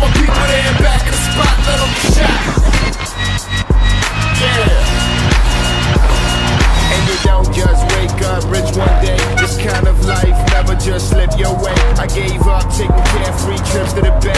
my people there back in the spot, let them get shot. Yeah. And you don't just wake up rich one day. This kind of life never just slip your way. I gave up taking carefree trips to the Bay.